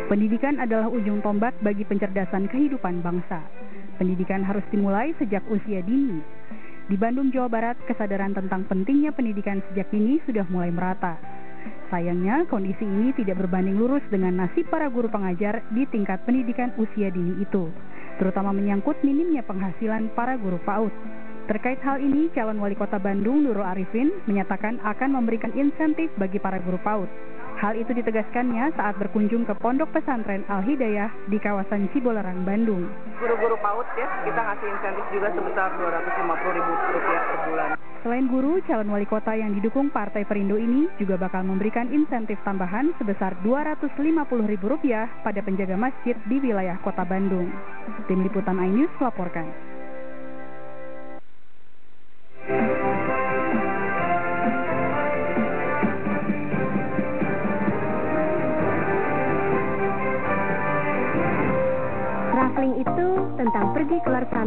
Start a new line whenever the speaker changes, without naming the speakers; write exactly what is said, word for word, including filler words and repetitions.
Pendidikan adalah ujung tombak bagi pencerdasan kehidupan bangsa. Pendidikan harus dimulai sejak usia dini. Di Bandung, Jawa Barat, kesadaran tentang pentingnya pendidikan sejak dini sudah mulai merata. Sayangnya, kondisi ini tidak berbanding lurus dengan nasib para guru pengajar di tingkat pendidikan usia dini itu, terutama menyangkut minimnya penghasilan para guru PAUD. Terkait hal ini, calon wali kota Bandung, Nurul Arifin, menyatakan akan memberikan insentif bagi para guru PAUD. Hal itu ditegaskannya saat berkunjung ke Pondok Pesantren Al-Hidayah di kawasan Cibolarang, Bandung.
Guru-guru PAUD ya, kita ngasih insentif juga sebesar dua ratus lima puluh ribu rupiah per bulan.
Selain guru, calon wali kota yang didukung Partai Perindo ini juga bakal memberikan insentif tambahan sebesar dua ratus lima puluh ribu rupiah pada penjaga masjid di wilayah kota Bandung. Tim Liputan iNews melaporkan.
Traveling itu tentang pergi keluar